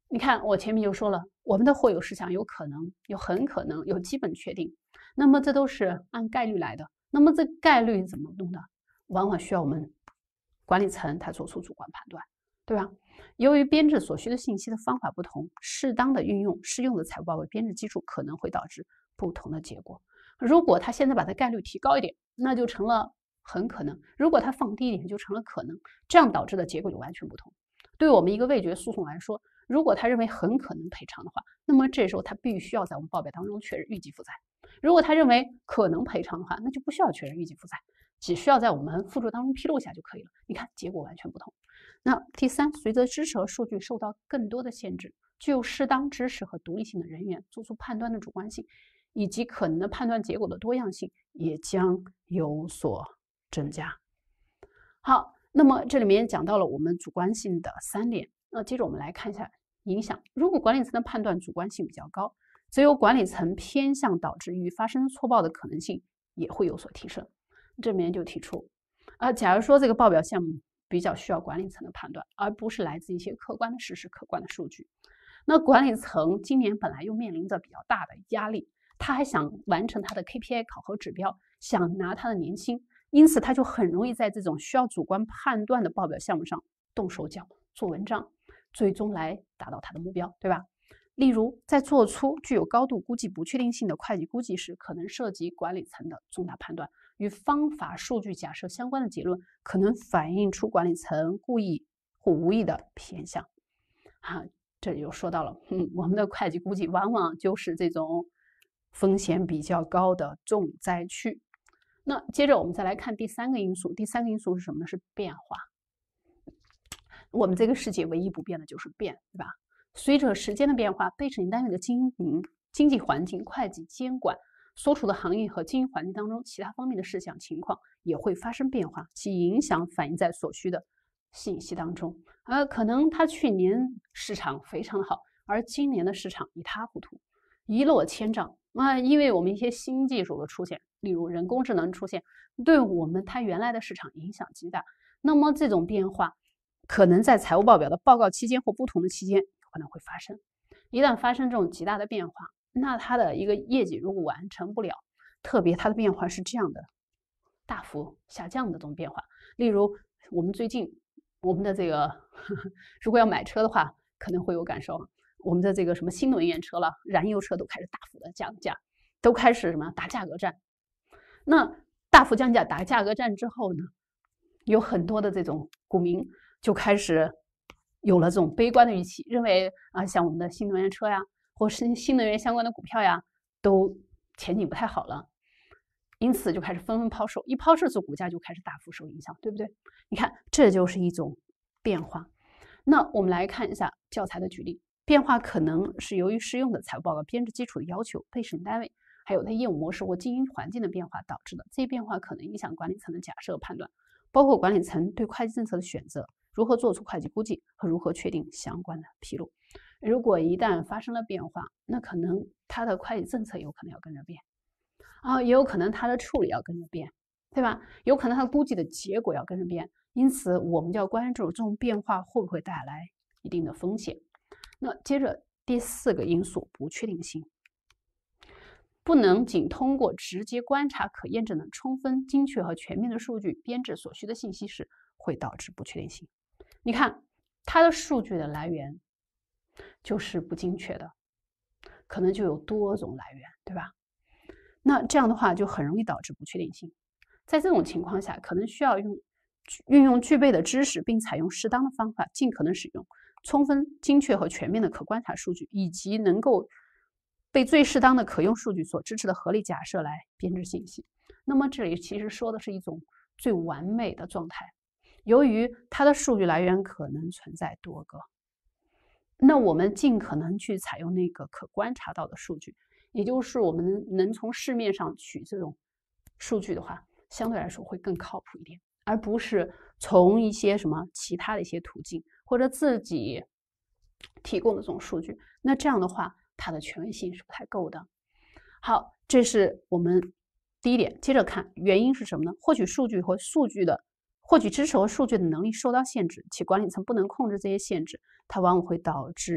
你看，我前面就说了，我们的或有事项有可能、有很可能、有基本确定，那么这都是按概率来的。那么这概率怎么弄呢？往往需要我们管理层他做出主观判断，对吧？由于编制所需的信息的方法不同，适当的运用适用的财务报告编制基础可能会导致不同的结果。如果他现在把它概率提高一点，那就成了很可能；如果他放低一点，就成了可能。这样导致的结果就完全不同。对我们一个味觉诉讼来说，如果他认为很可能赔偿的话，那么这时候他必须要在我们报表当中确认预计负债；如果他认为可能赔偿的话，那就不需要确认预计负债，只需要在我们附注当中披露一下就可以了。你看，结果完全不同。那第三，随着知识和数据受到更多的限制，具有适当知识和独立性的人员做出判断的主观性，以及可能的判断结果的多样性也将有所增加。好，那么这里面讲到了我们主观性的三点。那接着我们来看一下影响。如果管理层的判断主观性比较高，则由管理层偏向导致与发生错报的可能性也会有所提升。这里面就提出，啊，假如说这个报表项目比较需要管理层的判断，而不是来自一些客观的事实、客观的数据，那管理层今年本来又面临着比较大的压力，他还想完成他的 K P I 考核指标，想拿他的年薪，因此他就很容易在这种需要主观判断的报表项目上动手脚、做文章，最终来达到他的目标，对吧？例如，在做出具有高度估计不确定性的会计估计时，可能涉及管理层的重大判断，与方法数据假设相关的结论，可能反映出管理层故意或无意的偏向。啊，这里又说到了，嗯，我们的会计估计往往就是这种风险比较高的重灾区。那接着我们再来看第三个因素，第三个因素是什么呢？是变化。我们这个世界唯一不变的就是变，对吧？随着时间的变化，被审计单位的经营、经济环境、会计监管、所处的行业和经营环境当中其他方面的事项情况也会发生变化，其影响反映在所需的信息当中。而可能他去年市场非常好，而今年的市场一塌糊涂，一落千丈。啊，因为我们一些新技术的出现，例如人工智能出现，对我们它原来的市场影响极大。那么这种变化可能在财务报表的报告期间或不同的期间可能会发生。一旦发生这种极大的变化，那它的一个业绩如果完成不了，特别它的变化是这样的大幅下降的这种变化，例如我们最近我们的这个呵呵如果要买车的话，可能会有感受。我们的这个什么新能源车了、燃油车都开始大幅的降价，都开始什么打价格战。那大幅降价打价格战之后呢，有很多的这种股民就开始有了这种悲观的预期，认为啊，像我们的新能源车呀，或是新能源相关的股票呀，都前景不太好了，因此就开始纷纷抛售，一抛售，这股价就开始大幅受影响，对不对？你看，这就是一种变化。那我们来看一下教材的举例，变化可能是由于适用的财务报告编制基础的要求、被审单位还有它业务模式或经营环境的变化导致的。这些变化可能影响管理层的假设判断，包括管理层对会计政策的选择，如何做出会计估计和如何确定相关的披露。如果一旦发生了变化，那可能它的会计政策有可能要跟着变，啊，也有可能它的处理要跟着变，对吧？有可能它估计的结果要跟着变，因此我们就要关注这种变化会不会带来一定的风险。那接着第四个因素，不确定性。不能仅通过直接观察可验证的充分、精确和全面的数据编制所需的信息时，会导致不确定性。你看，它的数据的来源就是不精确的，可能就有多种来源，对吧？那这样的话就很容易导致不确定性。在这种情况下，可能需要用运用具备的知识，并采用适当的方法，尽可能使用充分、精确和全面的可观察数据，以及能够被最适当的可用数据所支持的合理假设来编制信息。那么这里其实说的是一种最完美的状态。由于它的数据来源可能存在多个，那我们尽可能去采用那个可观察到的数据，也就是我们能从市面上取这种数据的话，相对来说会更靠谱一点，而不是从一些什么其他的一些途径或者自己提供的这种数据。那这样的话，它的权威性是不太够的。好，这是我们第一点。接着看原因是什么呢？获取数据和数据的获取知识和数据的能力受到限制，其管理层不能控制这些限制，它往往会导致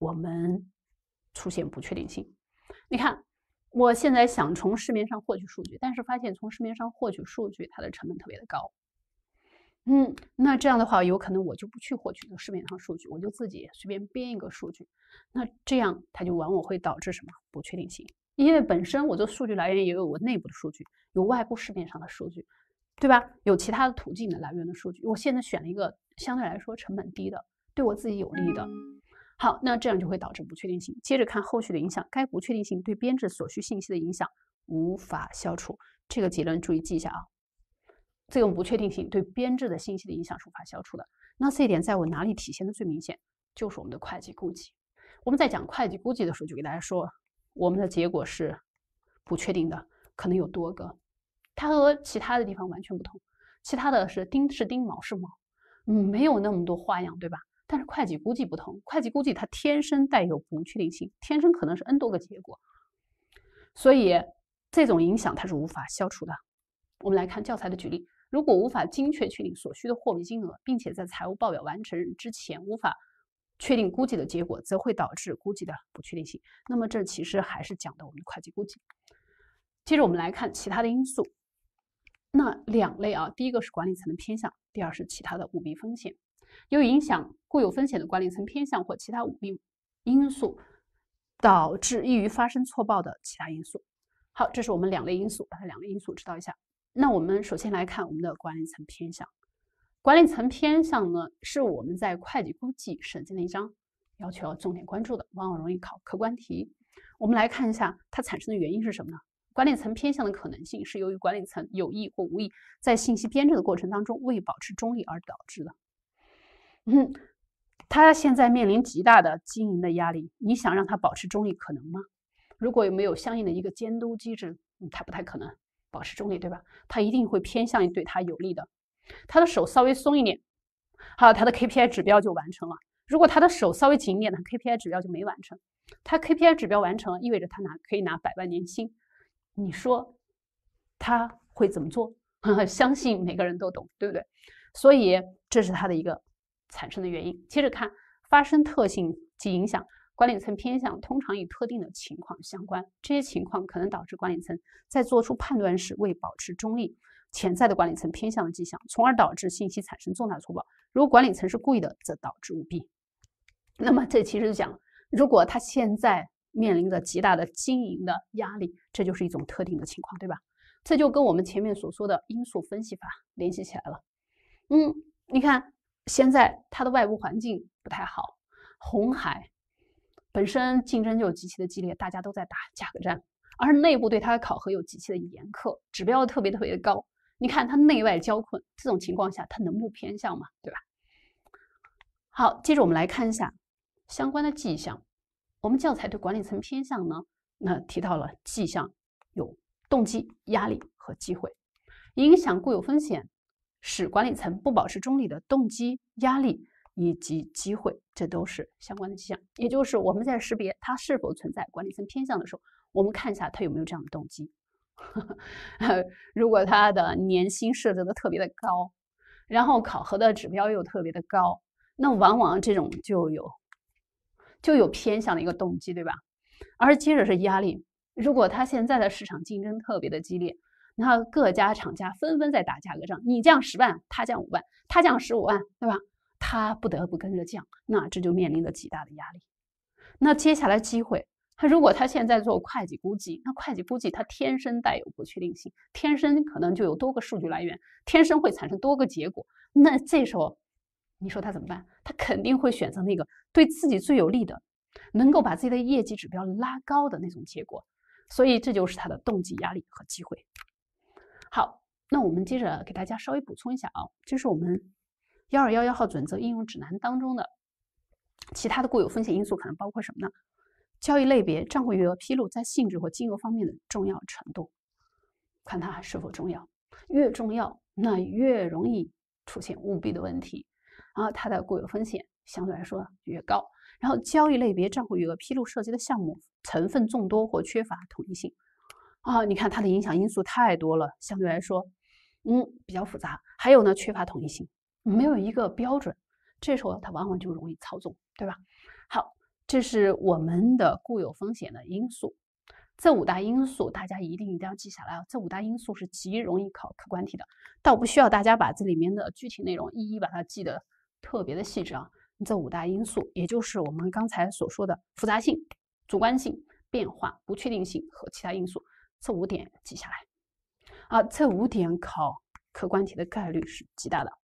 我们出现不确定性。你看，我现在想从市面上获取数据，但是发现从市面上获取数据，它的成本特别的高。嗯，那这样的话，有可能我就不去获取这个市面上数据，我就自己随便编一个数据。那这样它就往往会导致什么不确定性？因为本身我这数据来源也有我内部的数据，有外部市面上的数据，对吧？有其他的途径的来源的数据。我现在选了一个相对来说成本低的，对我自己有利的。好，那这样就会导致不确定性。接着看后续的影响，该不确定性对编制所需信息的影响无法消除。这个结论注意记一下啊。这种不确定性对编制的信息的影响是无法消除的。那这一点在我哪里体现的最明显？就是我们的会计估计。我们在讲会计估计的时候，就给大家说，我们的结果是不确定的，可能有多个，它和其他的地方完全不同。其他的是丁是丁，卯是卯，嗯，没有那么多花样，对吧？但是会计估计不同，会计估计它天生带有不确定性，天生可能是 n 多个结果，所以这种影响它是无法消除的。我们来看教材的举例。如果无法精确确定所需的货币金额，并且在财务报表完成之前无法确定估计的结果，则会导致估计的不确定性。那么这其实还是讲的我们的会计估计。接着我们来看其他的因素，那两类啊，第一个是管理层的偏向，第二是其他的舞弊风险。由于影响固有风险的管理层偏向或其他舞弊因素，导致易于发生错报的其他因素。好，这是我们两类因素，把它两类因素知道一下。那我们首先来看我们的管理层偏向。管理层偏向呢，是我们在会计估计审计那一章要求要重点关注的，往往容易考客观题。我们来看一下它产生的原因是什么呢？管理层偏向的可能性是由于管理层有意或无意在信息编制的过程当中为保持中立而导致的。嗯，他现在面临极大的经营的压力，你想让他保持中立可能吗？如果有没有相应的一个监督机制，嗯，他不太可能保持中立，对吧？他一定会偏向于对他有利的。他的手稍微松一点，好，他的 K P I 指标就完成了。如果他的手稍微紧一点，他 K P I 指标就没完成。他 K P I 指标完成了，意味着他拿可以拿百万年薪。你说他会怎么做？相信每个人都懂，对不对？所以这是他的一个产生的原因。接着看发生特性及影响。管理层偏向通常与特定的情况相关，这些情况可能导致管理层在做出判断时为保持中立，潜在的管理层偏向的迹象，从而导致信息产生重大错报。如果管理层是故意的，则导致舞弊。那么这其实讲，如果他现在面临着极大的经营的压力，这就是一种特定的情况，对吧？这就跟我们前面所说的因素分析法联系起来了。嗯，你看现在它的外部环境不太好，红海本身竞争就极其的激烈，大家都在打价格战，而内部对它的考核又极其的严苛，指标特别特别的高。你看它内外交困，这种情况下它能不偏向吗？对吧？好，接着我们来看一下相关的迹象。我们教材对管理层偏向呢，那提到了迹象有动机、压力和机会，影响固有风险，使管理层不保持中立的动机、压力以及机会，这都是相关的迹象。也就是我们在识别它是否存在管理层偏向的时候，我们看一下它有没有这样的动机。如果它的年薪设置的特别的高，然后考核的指标又特别的高，那往往这种就有就有偏向的一个动机，对吧？而接着是压力，如果它现在的市场竞争特别的激烈，那各家厂家纷纷在打价格战，你降十万，他降五万，他降十五万，对吧？他不得不跟着降，那这就面临着极大的压力。那接下来机会，他如果他现在做会计估计，那会计估计它天生带有不确定性，天生可能就有多个数据来源，天生会产生多个结果。那这时候你说他怎么办？他肯定会选择那个对自己最有利的，能够把自己的业绩指标拉高的那种结果。所以这就是他的动机、压力和机会。好，那我们接着给大家稍微补充一下啊，这是我们幺二幺幺号准则应用指南当中的其他的固有风险因素，可能包括什么呢？交易类别、账户余额披露在性质或金额方面的重要程度，看它是否重要，越重要那越容易出现舞弊的问题，然后它的固有风险相对来说越高。然后交易类别、账户余额披露涉及的项目成分众多或缺乏统一性啊，你看它的影响因素太多了，相对来说，嗯，比较复杂。还有呢，缺乏统一性，没有一个标准，这时候它往往就容易操纵，对吧？好， 这是我们的固有风险的因素。这五大因素大家一定一定要记下来啊！这五大因素是极容易考客观题的，倒不需要大家把这里面的具体内容一一把它记得特别的细致啊。这五大因素，也就是我们刚才所说的复杂性、主观性、变化、不确定性和其他因素，这五点记下来啊。这五点考客观题的概率是极大的。